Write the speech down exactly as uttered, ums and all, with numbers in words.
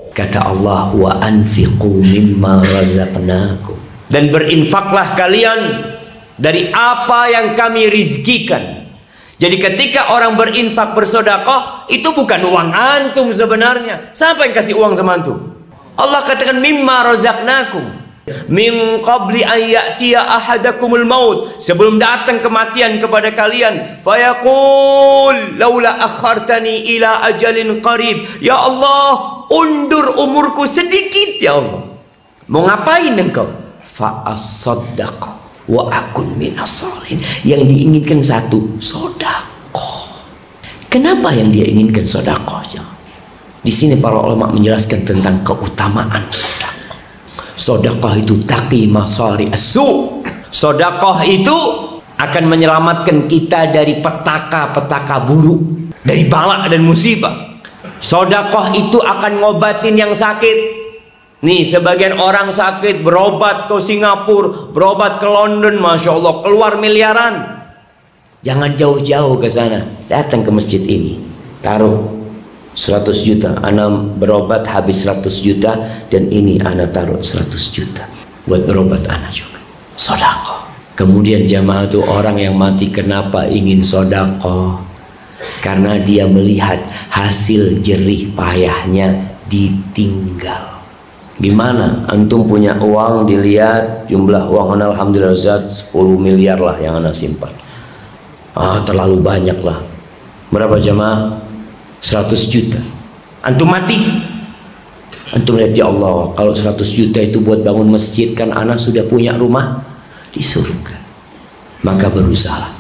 Kata Allah, wa anfiqu mimma razaqnakum, dan berinfaklah kalian dari apa yang kami rizkikan. Jadi ketika orang berinfak, bersedekah, itu bukan uang antum sebenarnya. Siapa yang kasih uang sama antum? Allah katakan mimma razaqnakum min qabli an ya'tiya ahadakumul maut, sebelum datang kematian kepada kalian, fayaqul laula akhartani ila ajalin qarib, ya Allah undur umurku sedikit ya Allah. Mau ngapain engkau? Fa asaddaqa wa akun minas salihin. Yang diinginkan satu, sedekah. Kenapa yang dia inginkan sedekah? Di sini para ulama menjelaskan tentang keutamaan sedekah. Sedekah itu taqi masari as-su. Sedekah itu akan menyelamatkan kita dari petaka-petaka buruk, dari bala dan musibah. Sedekah itu akan ngobatin yang sakit. Nih, sebagian orang sakit berobat ke Singapura, berobat ke London, masya Allah keluar miliaran. Jangan jauh-jauh ke sana, datang ke masjid ini, taruh seratus juta, ana berobat habis seratus juta, dan ini ana taruh seratus juta buat berobat ana juga. Sedekah. Kemudian jamaah itu orang yang mati kenapa ingin sedekah? Karena dia melihat hasil jerih payahnya ditinggal. Gimana? Antum punya uang, dilihat jumlah uang ana alhamdulillah Ustaz sepuluh miliar lah yang ana simpan. Ah, terlalu banyak lah. Berapa jamaah? seratus juta. Antum mati, antum lihat, ya Allah, kalau seratus juta itu buat bangun masjid, kan ana sudah punya rumah di surga. Maka berusaha